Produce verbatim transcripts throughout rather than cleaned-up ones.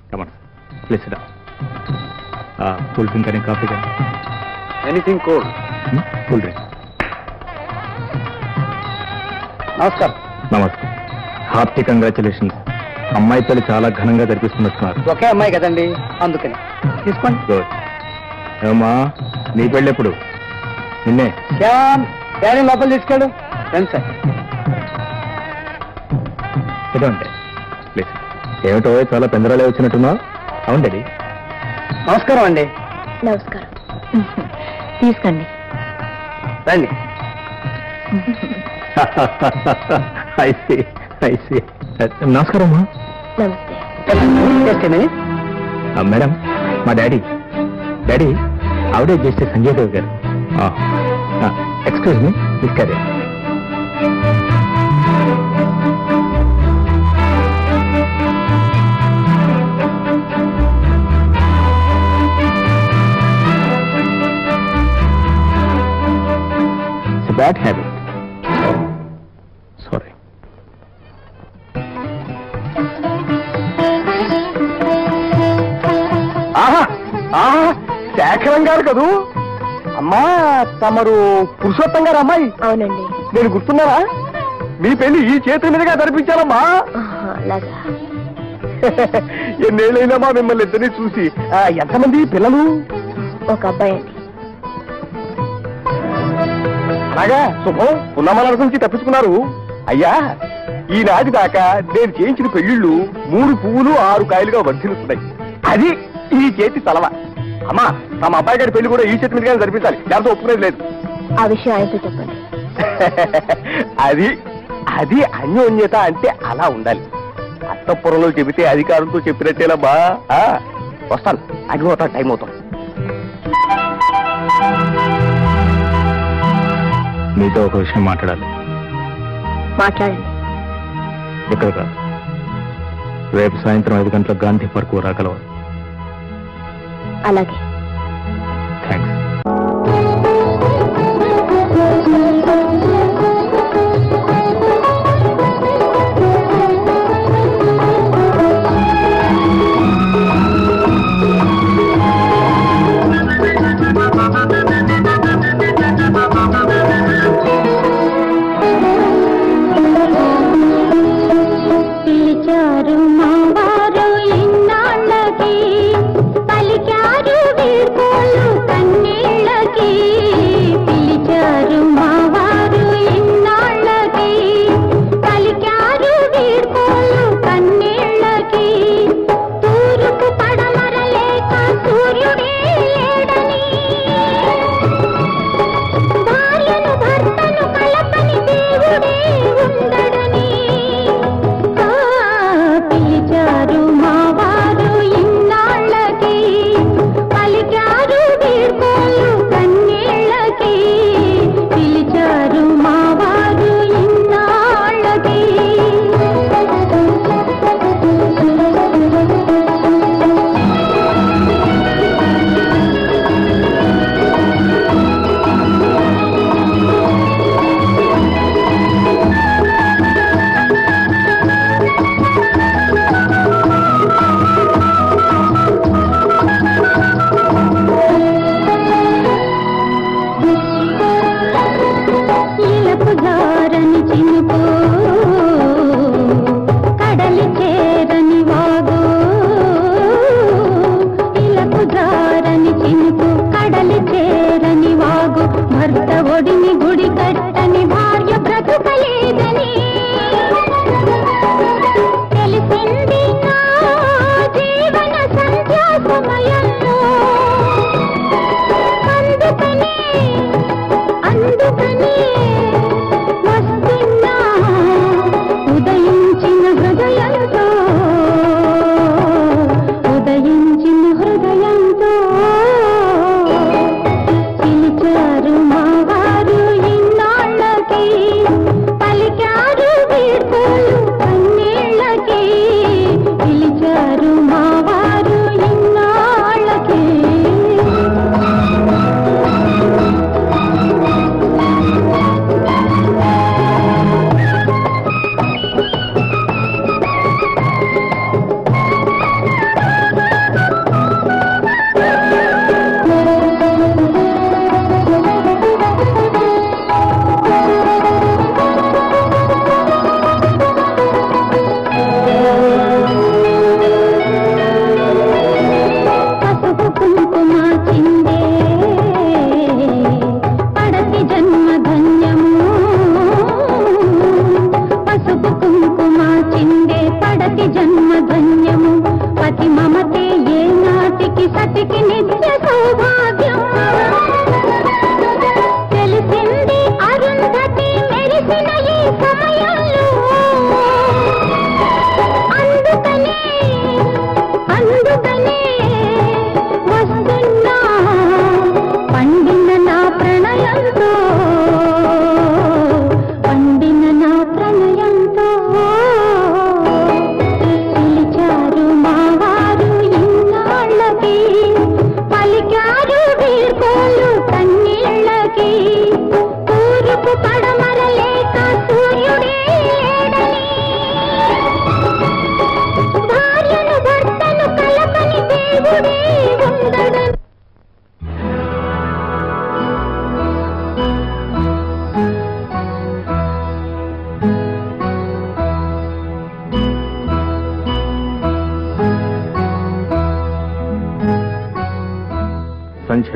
Come on, please sit down. Uh, cool drink and coffee then. Anything cold? Hmm? Cool drink. నమస్కారం. నమస్కారం. Hearty congratulations. అమ్మాయి పెళ్లి చాలా ఘనంగా జరిపిస్తున్నట్టున్నారు. ఒకే అమ్మాయి కదండి, అందుకని తీసుకోండి. గుడ్. ఏమా నీ పెళ్ళి ఎప్పుడు? నిన్నే. శ్యామ్ డాడీ లోపల తీసుకెళ్ళు. రండి సార్. ఇదంటే ప్లీజ్. ఏమిటో చాలా పెందరాలే వచ్చినట్టున్నా. అవును డాడీ. నమస్కారం అండి. నమస్కారం. తీసుకోండి. రండి. I see, I see. నమస్కారం అమ్మా. నమస్తే. మేడం మా డాడీ డాడీ ఆవిడే చేస్తే సంజయ్ దేవ్ గారు. ఎక్స్క్యూజ్ మీ తీసుకారే. It's a bad habit. Sorry. ఆహా ఆహా శేఖరం గారు కదూ. అమ్మా తమరు పురుషోత్తం గారు అమ్మాయి? అవునండి. నేను గుర్తున్నారా? మీ పెళ్లి ఈ చేతి మీదుగా జరిపించాలమ్మా. అలాగా. ఎన్నేళ్ళైనామా మిమ్మల్ని ఇద్దరిని చూసి. ఎంతమంది పిల్లలు? ఒక అబ్బాయి అండి. అలాగా శుభం. పున్నమ్మల గురించి తప్పించుకున్నారు. అయ్యా ఈనాటి దాకా నేను చేయించిన పెళ్లిళ్ళు మూడు పువ్వులు ఆరు కాయలుగా వర్ధిల్లుతున్నాయి. అది ఈ చేతి తలవ. అమ్మా తమ అబ్బాయి గారి పెళ్లి కూడా ఈ చేతి మీదుగానే జరిపించాలి, లేకపోతే ఒప్పుకునేది లేదు. ఆ విషయం ఆయనతో చెప్పండి. అది అది అన్యోన్యత అంటే అలా ఉండాలి. అత్తపురంలో చెబితే అధికారంతో చెప్పినట్టేలమ్మా. వస్తాను, అడిగిపోతా, టైం అవుతాం. మీతో ఒక విషయం మాట్లాడాలి. మాట్లాడండి. ఇక్కడ కాదు, రేపు సాయంత్రం ఐదు గంటలకు గాంధీ పార్క్ రాగలవా? అలాగే. థ్యాంక్స్. సంధ్య,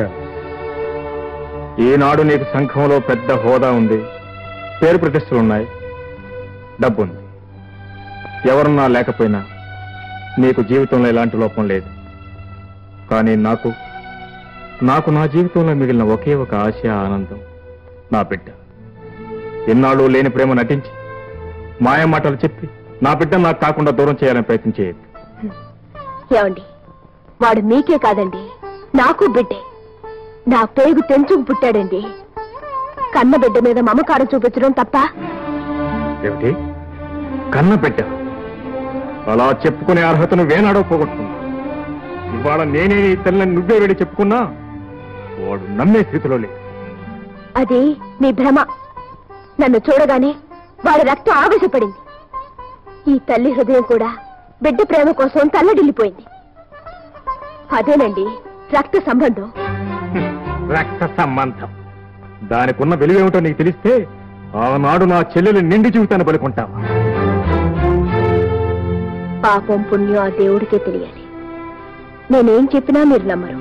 ఈనాడు నీకు సంఘంలో పెద్ద హోదా ఉంది, పేరు ప్రతిష్టలున్నాయి, డబ్బుంది. ఎవరున్నా లేకపోయినా నీకు జీవితంలో ఎలాంటి లోపం లేదు. కానీ నాకు నాకు నా జీవితంలో మిగిలిన ఒకే ఒక ఆశ, ఆనందం, నా బిడ్డ. ఎన్నాళ్ళు లేని ప్రేమ నటించి మాయ మాటలు చెప్పి నా బిడ్డ నాకు కాకుండా దూరం చేయాలని ప్రయత్నం చేయదు. ఏమండి, వాడు మీకే కాదండి, నాకు బిడ్డే. నా పేగు తెంచుకు పుట్టాడండి. కన్న బిడ్డ మీద మమకారం చూపించడం తప్ప? ఏమిటి, కన్న బిడ్డ? అలా చెప్పుకునే అర్హతను వేనాడో పోగొట్టుకున్నా. ఇవాళ నేనే నీ తల్లిని నువ్వే వెళ్ళి చెప్పుకున్నా వాడు నమ్మే స్థితిలో లేదు. అది నీ భ్రమ. నన్ను చూడగానే వాడి రక్తం ఆవేశపడింది. ఈ తల్లి హృదయం కూడా బిడ్డ ప్రేమ కోసం తల్లడిల్లిపోయింది. అదేనండి రక్త సంబంధం. రక్త సంబంధం దానికున్న విలువేమిటో నీకు తెలిస్తే ఆనాడు నా చెల్లెలు నిండి జీవితాన్ని పలుకుంటావా? పాపం పుణ్యం ఆ దేవుడికే తెలియాలి. నేనేం చెప్పినా మీరు నమ్మరు.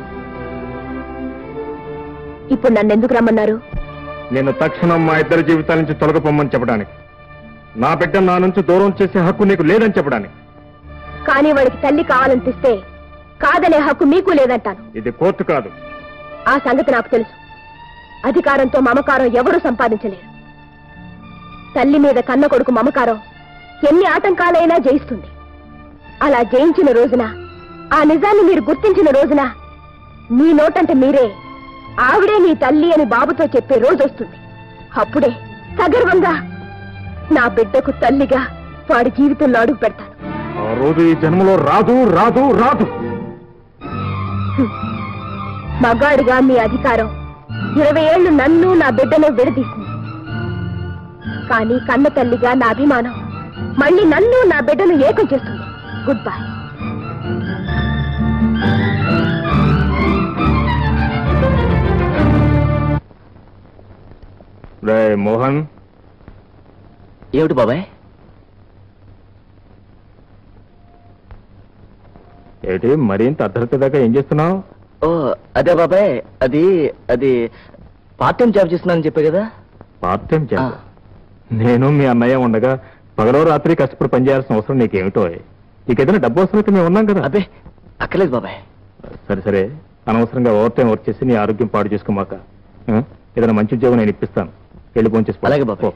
ఇప్పుడు నన్నెందుకు రమ్మన్నారు? నేను తక్షణం మా ఇద్దరి జీవితాల నుంచి తొలగిపోమ్మని చెప్పడానికి, నా బిడ్డ నా నుంచి దూరం చేసే హక్కు నీకు లేదని చెప్పడానికి. కానీ వాడికి తల్లి కావాలనిపిస్తే కాదనే హక్కు మీకు లేదంటాను. ఇది కోర్టు కాదు. ఆ సంగతి నాకు తెలుసు. అధికారంతో మమకారం ఎవరూ సంపాదించలేరు. తల్లి మీద కన్న కొడుకు మమకారం ఎన్ని ఆటంకాలైనా జయిస్తుంది. అలా జయించిన రోజున, ఆ నిజాన్ని మీరు గుర్తించిన రోజున మీ నోటంటే మీరే ఆవిడే నీ తల్లి అని బాబుతో చెప్పే రోజు వస్తుంది. అప్పుడే సగర్వంగా నా బిడ్డకు తల్లిగా వాడి జీవితంలో అడుగు పెడతాను. ఆ రోజు ఈ జన్మలో రాదు రాదు రాదు. మగాడిగా మీ అధికారం ఇరవై ఏళ్లు నన్ను నా బిడ్డను విడదీసింది. కానీ కన్న తల్లిగా నా అభిమానం మళ్ళీ నన్ను నా బిడ్డను ఏకం చేస్తుంది. Good bye. రే మోహన్. ఏమిటి బాబాయ్? ఏమిటి మరింత అర్ధరాత్రి దాకా ఏం చేస్తున్నావు? ఓ అదే బాబాయ్, అది అది పార్ట్ టైం జాబ్ చేస్తున్నానని చెప్పే కదా. Part time job? నేను మీ అన్నయ్య ఉండగా పగలో రాత్రి కష్టపడి పనిచేయాల్సిన అవసరం నీకేమిటో? నీకేదైనా డబ్బు అవసరం మేము ఉన్నాం కదా. అబ్బే అక్కర్లేదు బాబాయ్. సరే సరే, అనవసరంగా ఓవర్ టైం వర్క్ చేసి నీ ఆరోగ్యం పాడు చేసుకోమాక. ఏదైనా మంచి ఉద్యోగం నేను ఇప్పిస్తాను, వెళ్ళి ఫోన్ చేసి. అలాగే బాబాయ్.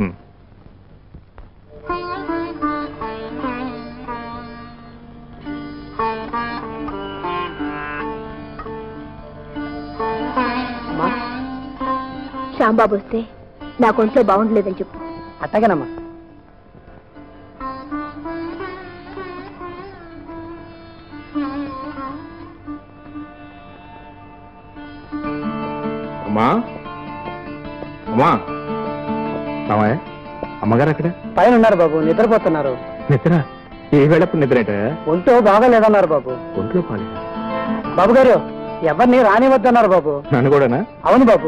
శ్యాంబాబు వస్తే నాకు ఒంట్లో బాగుండలేదని చెప్పు. అట్టగనమ్మా. అమ్మా అమ్మా రామయ్య, అమ్మగారు అక్కడ పైన ఉన్నారు బాబు, నిద్రపోతున్నారు. నిద్ర? ఏ వేళప్పుడు నిద్ర అంటే? ఒంటో బాగాలేదన్నారు బాబు. ఒంట్లో పాలేదు బాబు గారు, ఎవరిని రానివద్దన్నారు బాబు. నన్ను కూడానా? అవును బాబు.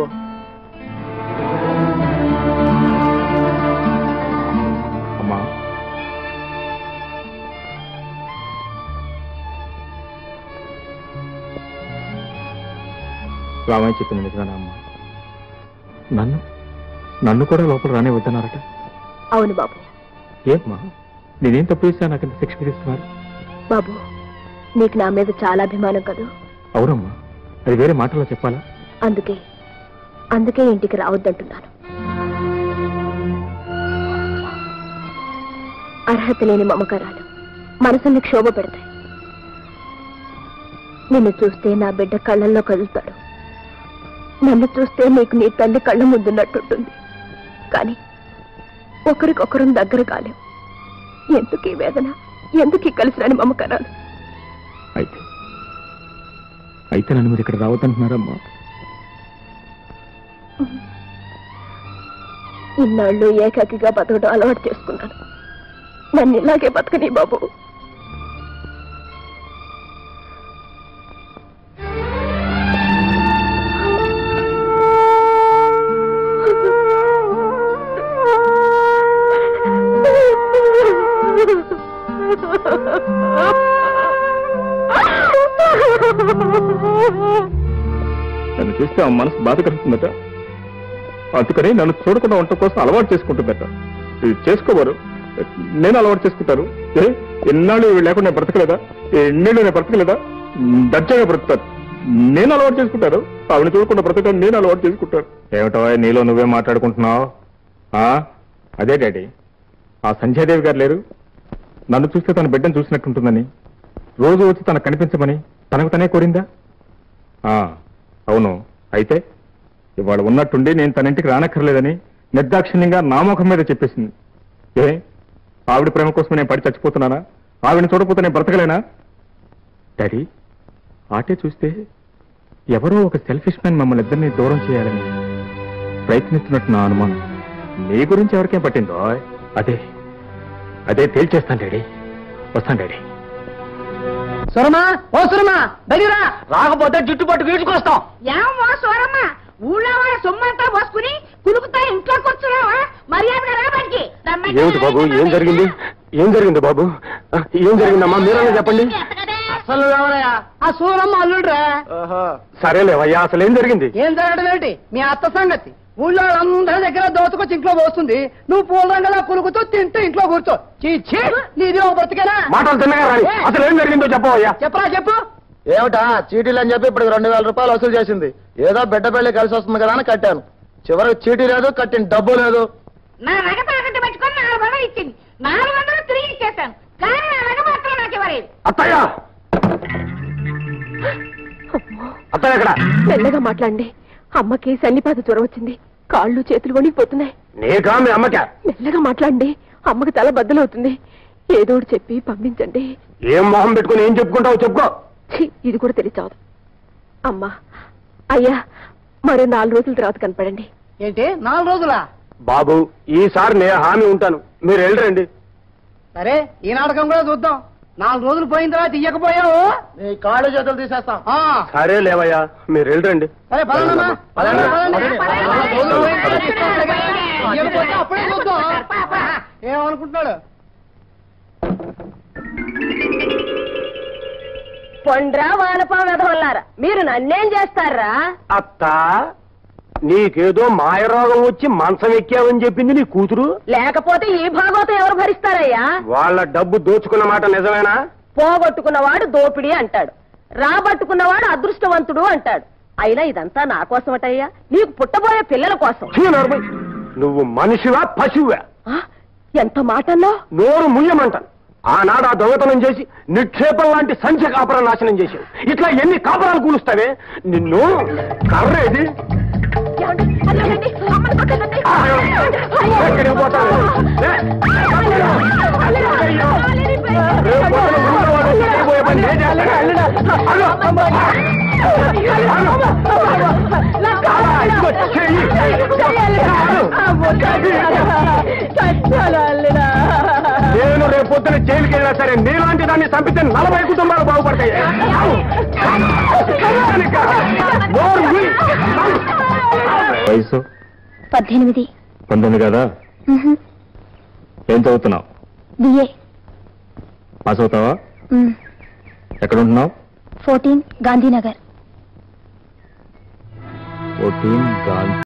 అమ్మా రామయ్య చెప్పింది నిజమేనా అమ్మా? నన్ను నన్ను కూడా లోపల రానే వద్దన్నారట. అవును బాబు. ఏమ్మా నేనేం తప్పు చేశా నాకంత శిక్ష విధిస్తున్నారు? బాబు, నీకు నా మీద చాలా అభిమానం కదా. అవునమ్మా, అది వేరే మాటల్లో చెప్పాలా? అందుకే అందుకే ఇంటికి రావద్దంటున్నాను. అర్హత లేని మమకారాలు మనసుని క్షోభ పెడతాయి. నిన్ను చూస్తే నా బిడ్డ కళ్ళల్లో కదులుతాడు. నన్ను చూస్తే నీకు నీ తల్లి కళ్ళ ముందున్నట్టుంటుంది. కానీ ఒకరికొకరం దగ్గర కాలేం. ఎందుకు ఈ వేదన, ఎందుకు కలిసి రాని మమకారాలు? అయితే అయితే నన్ను మీరు ఇక్కడ రావద్దంటున్నారమ్మా? ఇన్నాళ్ళు ఏకాకిగా బతకడం అలవాటు చేసుకున్నాను. నన్ను ఇలాగే బతకని బాబు. చూస్తే ఆ మనసు బాధ కలుగుతుందట. అందుకని నన్ను చూడకుండా వంట కోసం అలవాటు చేసుకుంటుందట. ఇది చేసుకోవారు, నేను అలవాటు చేసుకుంటాను. ఏ ఎన్నాళ్ళు ఇవి లేకుండా నేను బ్రతకలేదా? ఎన్నేళ్ళు నేను బ్రతకలేదా? దర్జాగా బ్రతుకుతాను. నేను అలవాటు చేసుకుంటాను. ఆవిడ చూడకుండా బ్రతకడం నేను అలవాటు చేసుకుంటాను. ఏమిటో నీలో నువ్వే మాట్లాడుకుంటున్నావు? అదే డాడీ, ఆ సంధ్యాదేవి గారు లేరు, నన్ను చూస్తే తన బిడ్డను చూసినట్టుంటుందని రోజు వచ్చి తనకు కనిపించమని తనకు తనే కోరిందా? అవును. అయితే ఇవాళ ఉన్నట్టుండి నేను తన ఇంటికి రానక్కర్లేదని నిర్దాక్షిణ్యంగా నా ముఖం మీద చెప్పేసింది. ఏ ఆవిడ ప్రేమ కోసం నేను పడి చచ్చిపోతున్నానా? ఆవిడని చూడకపోతే నేను బ్రతకలేనా? డాడీ, ఆటే చూస్తే ఎవరో ఒక సెల్ఫిష్ మ్యాన్ మమ్మల్ని ఇద్దరిని దూరం చేయాలని ప్రయత్నిస్తున్నట్టు నా అనుమానం. నీ గురించి ఎవరికేం పట్టిందో అదే అదే తేల్చేస్తాను డాడీ. వస్తాను డాడీ. సురమా, ఓ సురమా, బయలురా. రాకపోతే జుట్టు పట్టు వీడ్చుకొస్తాం. ఏమో సోరమ్మ, ఊళ్ళో వాళ్ళ సొమ్మంతా పోసుకుని కులుకుతా ఇంట్లో కూర్చున్నావా? మర్యాదగా రాబడికి. ఏమిటి బాబు, ఏం జరిగింది? ఏం జరిగింది బాబు? ఏం జరిగిందమ్మా, మీరన్నా చెప్పండి. అసలు ఎవరయ్యా? ఆ సూరమ్మ అల్లుడురా. సరేలేవయ్యా, అసలు ఏం జరిగింది? ఏం జరగడం ఏంటి? మీ అత్త సంగతి ఊళ్ళో అందరి దగ్గర దోచుకొచ్చి ఇంట్లో పోస్తుంది. నువ్వు పూల రంగలా కులుకుతూ తింటూ ఇంట్లో కూర్చో. చీచి, నీది ఒక బ్రతికేనా? మాటలు తిన్నగా రాని, అసలు ఏం జరిగిందో చెప్పవయ్యా. చెప్పరా చెప్పు. ఏమిటా చీటీలు అని చెప్పి ఇప్పుడు రెండు వేల రూపాయలు వసూలు చేసింది. ఏదో బిడ్డ పెళ్లి కలిసి వస్తుంది కదా అని కట్టాను. చివరికి చీటీ లేదు, కట్టిన డబ్బు లేదు. నా నగ తాకట్టు పెట్టుకొని నాలుగు వందలు ఇచ్చింది. నాలుగు వందలు తిరిగి ఇచ్చేస్తాను, కానీ నా నగ మాత్రం నాకు ఇవ్వలేదు. అత్తయ్య, అత్తయ్య ఎక్కడ? మెల్లగా మాట్లాడండి. అమ్మకి సన్నిపాత జ్వరం వచ్చింది, కాళ్ళు చేతులు వణికిపోతున్నాయి. నీకా మీ అమ్మకా? మెల్లగా మాట్లాడండి, అమ్మకి తల బద్దలవుతుంది. ఏదోడు చెప్పి పంపించండి. ఏం మొహం పెట్టుకుని ఏం చెప్పుకుంటావు చెప్పుకో. ఛీ, ఇది కూడా తెలియచావదు. అమ్మా, అయ్యా, మరో నాలుగు రోజుల తర్వాత కనపడండి. ఏంటి నాలుగు రోజులా? బాబు, ఈసారి నేను హామీ ఉంటాను, మీరు వెళ్ళరండి. సరే, ఈ నాటకం కూడా చూద్దాం. నాలుగు రోజులు పోయిన తర్వాత ఇయ్యకపోయావు నీ కాళ్ళు చేతులు తీసేస్తాం. ఆ, సరే లేవయ్యా, మీరు వెళ్ళరండి. సరే పదండమ్మా. పదండి. పదండి. నాలుగు రోజులు పోయిన తర్వాత ఇస్తాడుగా. ఇయ్యకపోతే అప్పుడే చూద్దాం. ఏమనుకుంటున్నాడు? పొండ్రా వానపా వెధవల్లారా, మీరు నన్నేం చేస్తారా? అత్త, నీకేదో మాయరోగం వచ్చి మంచం ఎక్కావని చెప్పింది నీ కూతురు. లేకపోతే ఈ భాగవతం ఎవరు భరిస్తారయ్యా? వాళ్ళ డబ్బు దోచుకున్న మాట నిజమేనా? పోగొట్టుకున్నవాడు దోపిడీ అంటాడు, రాబట్టుకున్నవాడు అదృష్టవంతుడు అంటాడు. అయినా ఇదంతా నా కోసమటయ్యా, నీకు పుట్టబోయే పిల్లల కోసం. ఛీ, నోరు. నువ్వు మనిషివా పశువా? ఆ, ఎంత మాటల్లో? నోరు ముయ్యమంటాను. ఆనాడు ఆ దొంగతనం చేసి నిక్షేపం లాంటి సంఖ్య కాపురం నాశనం చేశావు. ఇట్లా ఎన్ని కాపురాలు కూలుస్తావే? నిన్ను కర్రేది ఏమండి? అల్లగండి, అమ్మని కొట్టకండి. ఎక్కడికి పోతావు? ఏ? అల్లరా, రేపు పొద్దున ఊళ్ళో వాళ్ళు చేయబోయే పని నేను చేస్తాను. అల్లు. ఇదిగో చెయ్యి. నేను రేపు పొద్దున జైలుకి వెళ్ళినా సరే నీలాంటి దాన్ని చంపితే నలభై కుటుంబాలు బాగుపడతాయి. వయసు పద్దెనిమిది. పంతొమ్మిది కదా? ఏం చదువుతున్నావు? బిఏ. పాస్ అవుతావా? ఎక్కడ ఉంటున్నావు? ఫోర్టీన్ గాంధీనగర్. ఫోర్టీన్ గాంధీ